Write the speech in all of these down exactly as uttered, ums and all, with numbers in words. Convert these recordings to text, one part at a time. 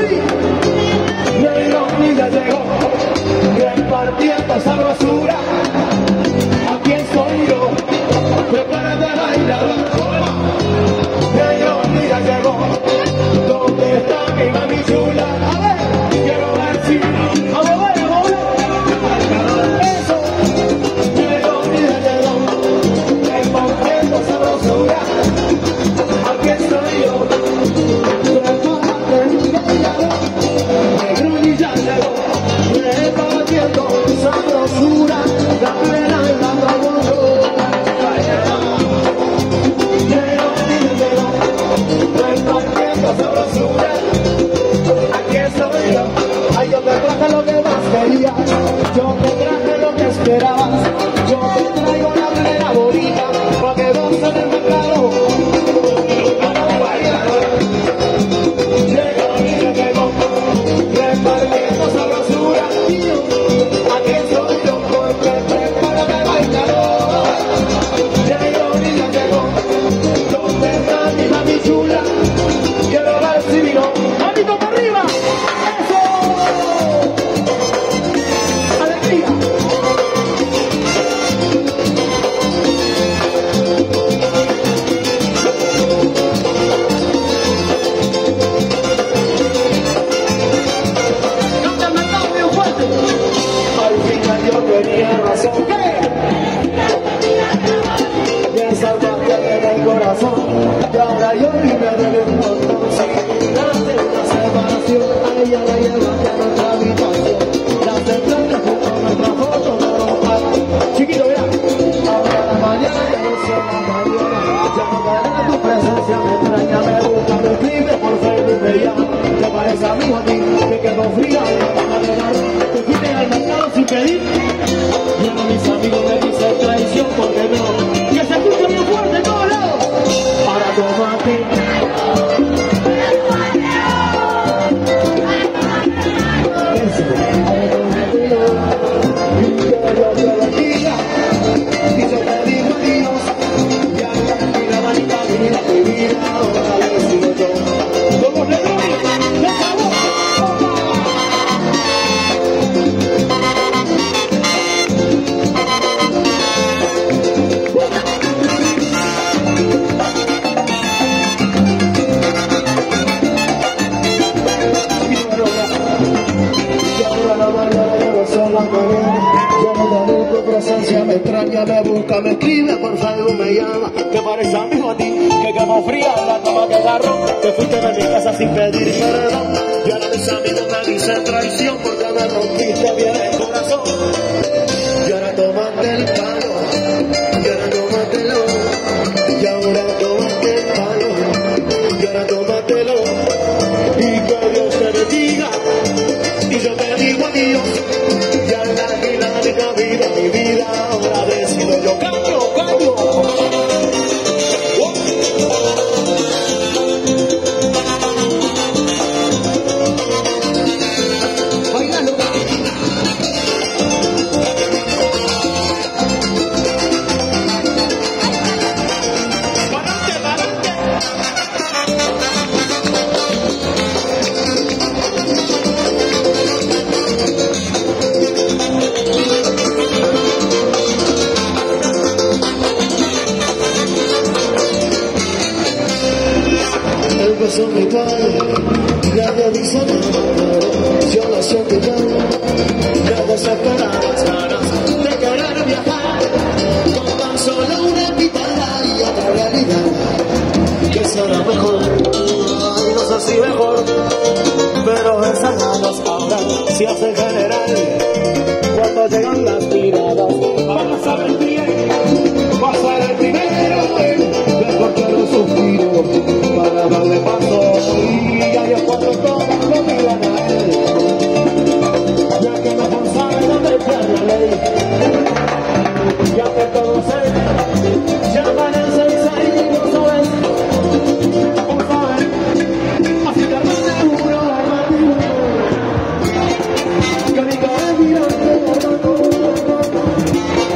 así. Llegó y ya llegó, repartiendo sabrosura. Aquí estoy yo, prepárate a bailar. Llegó y ya llegó, ¿dónde está mi mami chula? A ver, quiero ver si, vamos a ver, vamos a ver. Eso, llegó y ya llegó, repartiendo sabrosura. Aquí estoy yo, prepárate a bailar. Negro y ya llegó, repartiendo sabrosura. Dame la lata bonita. Llegó y ya llegó, repartiendo sabrosura. Aquí estoy yo. Ay, yo te traje lo que más querías, yo te traje lo que esperabas, yo te traigo la plena bonita para que goces en el mercado. Llegó y ya llegó, repartiendo sabrosura. Aquí estoy yo, porque prepárate a bailar. Llegó y ya llegó, ¿dónde está mi mami chula? Quiero ver si vino. ¡Manito para arriba! ¡Eso! ¡Alegría! ¡Cambia el mercado bien fuerte! Al final yo tenía razón. ¿Qué? Ya salvaste en el corazón. Y ahora yo ni me debe un montón. Si date una separación, a ella la llevaste a nuestra habitación. La sembraste junto a nuestra foto de romper. Chiquito, mira. Ahora la mañana ya no son la mañana. Ya no daré tu presencia, me extraña, me gusta, me escribe por Facebook, me llama. ¿Te parece amigo a ti? Me quedo fría, me llegar. Te fuiste al mercado sin pedir. Y ahora mis amigos me dicen traición porque no. Que se escucha bien fuerte en todos lados. Ahora tómate. Eso, ahora tómatelo. Y que Dios te bendiga. Y yo te digo adiós. Y ahora mi la manita, mira mi vida. Ahora le sigo yo. ¡Vamos, Leroy! ¡Se acabó! Yo no daré tu presencia, me extraña, me busca, me escribe por Facebook, me llama. ¿Te parece amigo a ti? Que quemó fría la cama que agarró. Te fuiste de mi casa sin pedir perdón. Y ahora mis amigos me dicen traición porque me rompiste bien el corazón. Y ahora tómate el palo, y ahora tómatelo. Y ahora tómate el palo, y ahora tómatelo. Y que Dios te bendiga. Y yo te digo adiós. Ya la dinámica vida, mi vida, ahora decido yo. ¡Cambio, cambio! Bailando. ¡Parante, parante! El beso mi padre, nadie dice nada, yo lo siento ya, ya desesperar las ganas de querer viajar, con tan solo una guitarra y otra realidad, que será mejor, ay, no sé si mejor, pero esas ganas ahora se hacen general, cuando llegan las miradas, van a saber bien, va a ser el primero, de cortar los suspiros, para darle paso, y ahí es cuando todos lo miran a él, ya que mejor sabe dónde está la ley, ya que todos se llaman el sensei, no sabes, por saber, así que armate uno, armate uno, que mi cabeza mirando,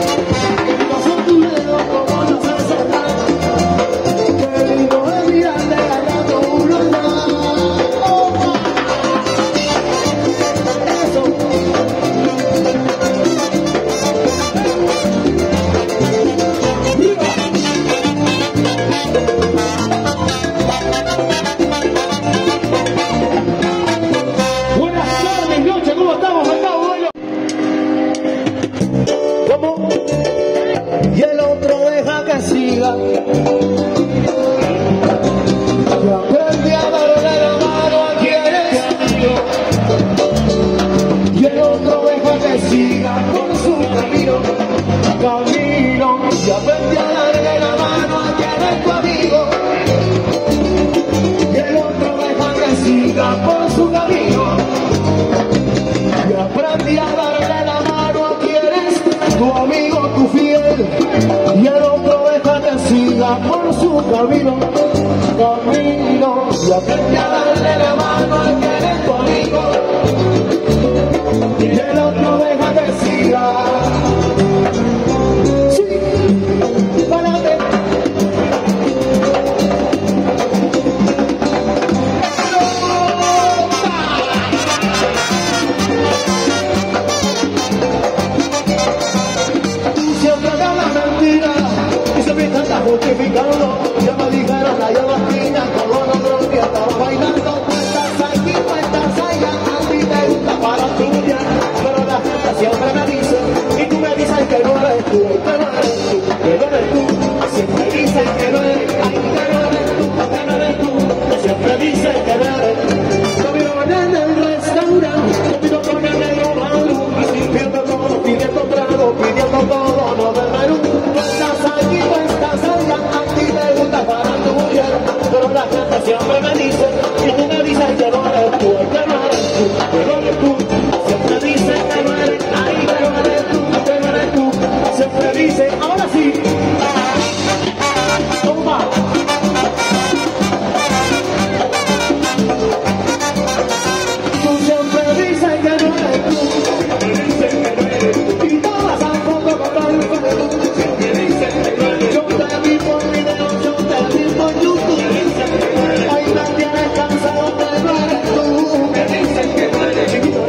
que mi paso tu dedo como no se cerrar, que lindo es mirar. su camino, camino, y aprende a darle la mano al que eres tu amigo, y el otro deja que siga. Sí, para ver. Justificando, ya me dijeron la yo bastina, con los otros días estaba bailando, cuentas aquí, cuentas allá, a ti te gusta para tuya, pero la gente siempre me dice, y tú me dices que no eres tú, que no eres tú, que no eres tú, siempre dicen que no eres, ay, que no eres tú, que no eres tú, siempre dicen que no eres tú. Comieron en el restaurante, comido con el negro malo, pidiendo todo, pidiendo trago, pidiendo todo, no del menú, cuentas aquí, cuentas allá, a ti te gusta para tuya, pero la gente siempre me dice, y tú me dices que no eres tú, que no eres tú, que no eres tú, siempre dicen que no eres, ay, que no eres tú, que no eres tú, siempre dicen, ahora sí, toma. Tú siempre dices que no eres tú, siempre dicen que no eres tú, y todas al fondo con todo el fondo, siempre dicen que no eres tú. Yo te vi por video, yo te vi por YouTube, ahí me tienes cansado que no eres tú, me dicen que no eres chiquito.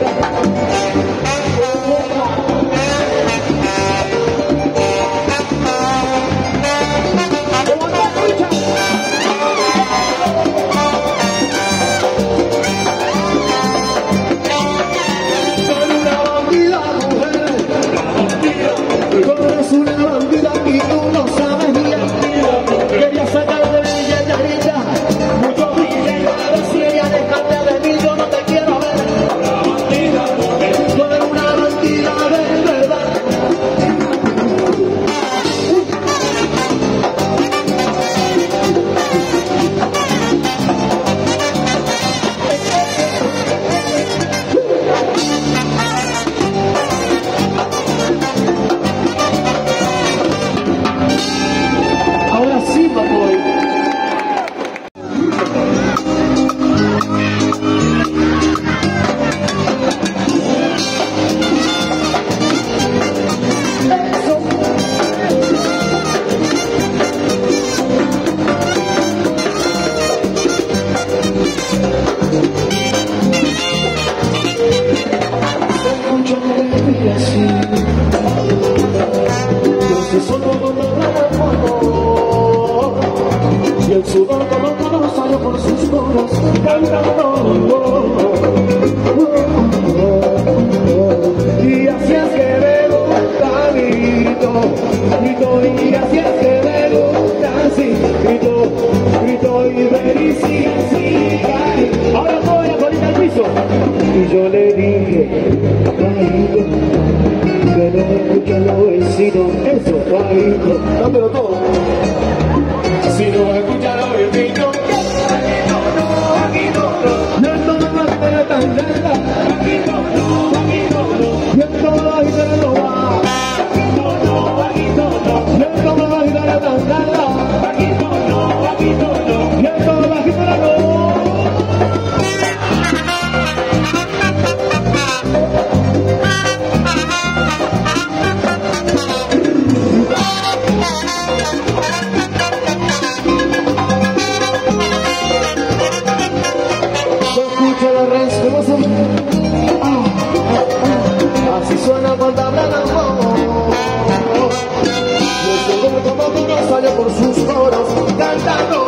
Una bandida y tú no sabes bien. Quería sacar de mi llenadita mucho billete, a ver si ella dejarte de mí, yo no te quiero ver. Tú eres una bandida de verdad. Ahora sí, Macoy. Y el sudor como todo salió por sus poros, cantando. Y así es que me gusta, grito, grito, y así es que me gusta, sí, grito, grito, y ven y sigue, sigue. Ahora voy a poner al piso. Y yo le dije, bajito, que no me escuchan los vecinos, eso, bajito, dámelo todo. Si no escuchan los vecinos, no, no, aquí no, no, no, no, no, no, tan nada, aquí no, no, aquí no, no, y en toda la vida no va, aquí no, no, aquí no, no, y en toda la vida no tan nada, aquí no, no, aquí no, no, y en toda la vida no. Así suena cuando habla el amor. Y este hombre como tú no sale por sus coros cantando.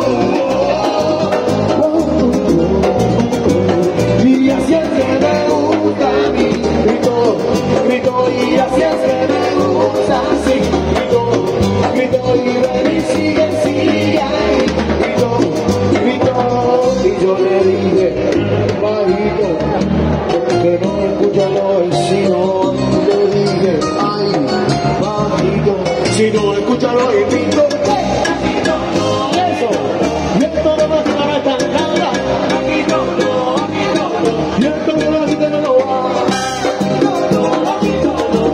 Y así es que me gusta a mí, grito, grito, y así es que me gusta, sí, grito, grito, y ven y sigue, sigue ahí, grito, grito, y yo le dije, bajito, que no me escuchan los vecinos, le dije, ay, bajito, si no escuchan los vecinos, eso, y esto no va a estar tan nada, aquí no, no, aquí no, no, y esto no va a estar no va, no, no, aquí no, no,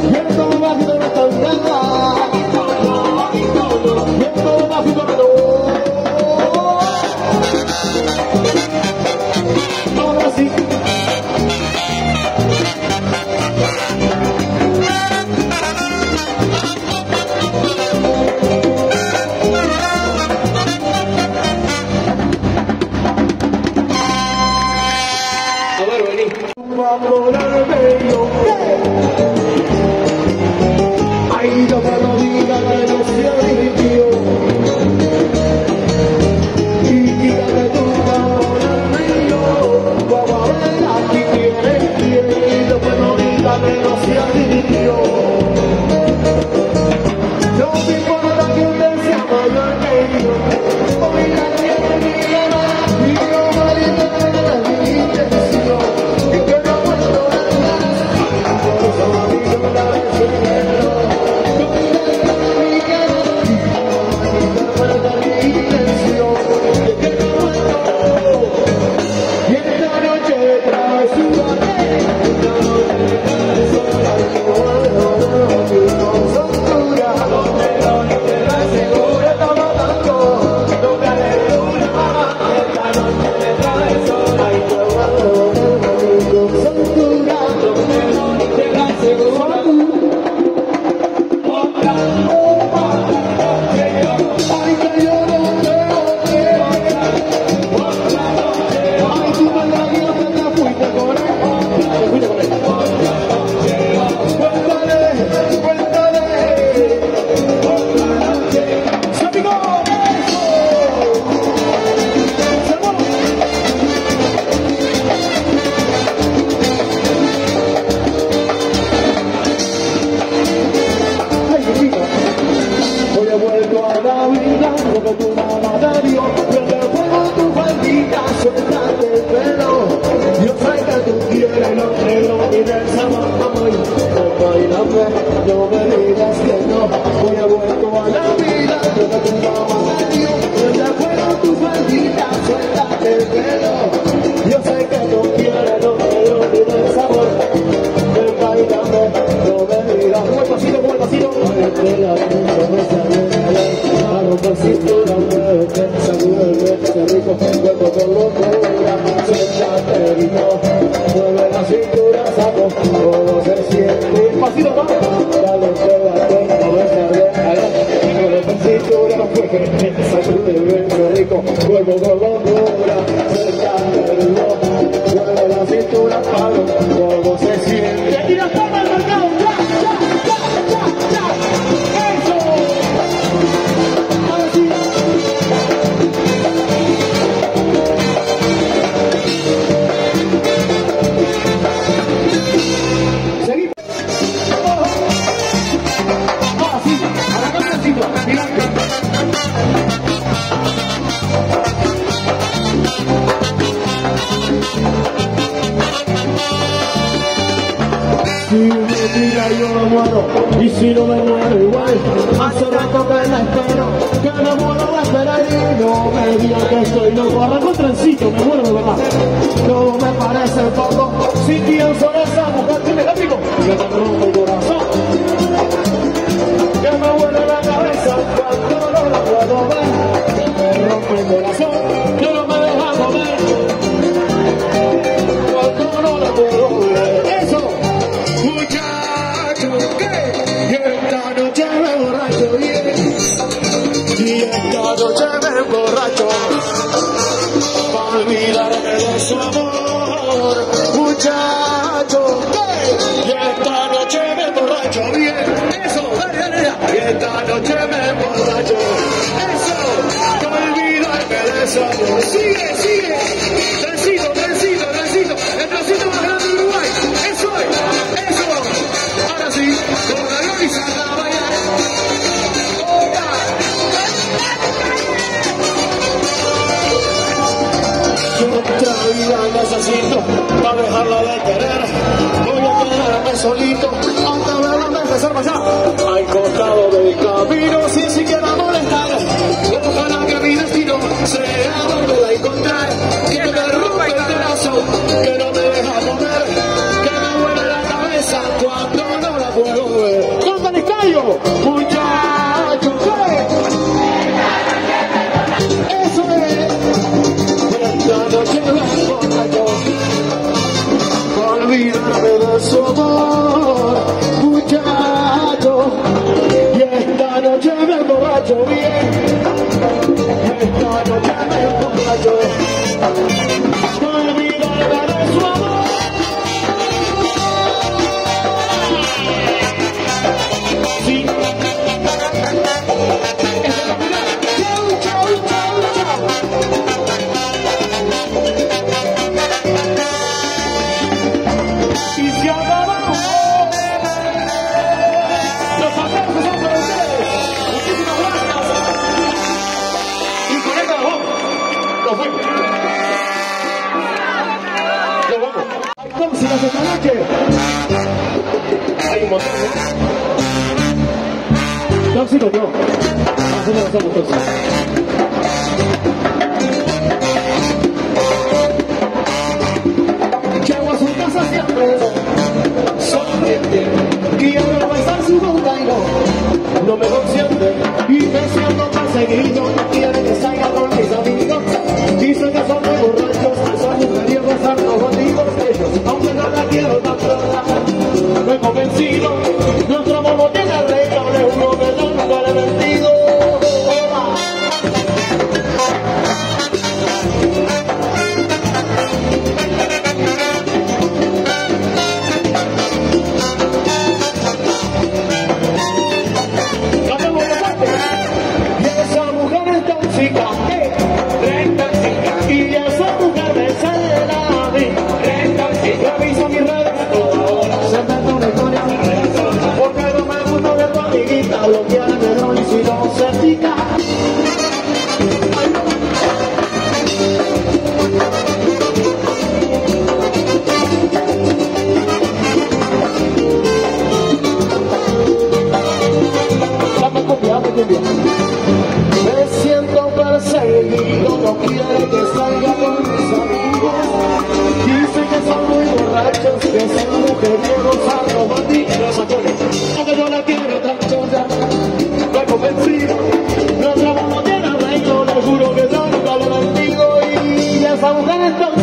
ritmo, vuelvo con locura, cerca del reloj, muevo la cintura, paro, cómo se siente. Y la toma del mercado, ya, ya, ya, ya, ya, eso. Ahora sí. Seguimos. Ahora sí, arrancamos el ciclo, adelante. Si me tira yo me muero, y si no me muero igual, hace rato que la espero, que me muero de esperar y no me digan que estoy loco. Arrancó el trencito, me muero de verdad. No me parece poco, si pienso en esa mujer que me la pico, que me rompe el corazón, que me vuelve la cabeza cuando no la puedo ver, que me rompe el corazón, que no me deja comer, cuando no la puedo ver. Eso. Muchacho, que y esta noche me borracho bien, y esta noche me borracho, para olvidarme de su amor. Muchacho, que y esta noche me borracho bien, eso, dale, dale, dale. Y esta noche me borracho, eso, para olvidarme de su amor. Sigue, sigue, trencito, trencito, trencito, el trencito más grande de Uruguay, eso es. Ahora sí, con la Luisa la bailar. Yo otra vida necesito para dejarla de querer. Voy a quedarme solito hasta verla empezar para allá. Al costado del camino sin siquiera molestar. Ojalá que mi destino sea volver a encontrar. Que me rompa el corazón, que no me deja comer, que me vuelve la cabeza cuando no la puedo ver. ¡Corta el estadio! ¡Muchachos! ¡Eso es! Esta noche me borracho, para olvidarme de su amor. Muchachos, y esta noche me borracho bien, y esta noche me borracho, para olvidarme de su amor. Sí. Chau, chau, chau, chau. Y se acabó. Los aplausos son para ustedes. Muchísimas gracias. Y con esto nos vamos. Nos fuimos. Nos vamos. Hay tóxicas esta noche. Hay un montón, ¿no? Tóxicos no. Nosotros no somos tóxicos. Llego a su casa siempre sonriente, y ahora besar su boca y no, no me consiente, y me siento perseguido, no quiere que salga con mis amigos, dicen que son muy borrachos, que son mujeriegos, hartos bandidos, ellos, aunque no la quiero tanto, me he convencido, nuestro amor no tiene arreglo, le juro que yo nunca le he mentido. Me siento perseguido, no quiere que salga con mis amigos. Dice que son muy borrachos, que son mujeriegos, hartos bandidos. Aunque yo la quiero tanto ya, me he convencido. Nuestro amor no tiene arreglo, le juro que yo nunca lo bendigo. Y esa mujer está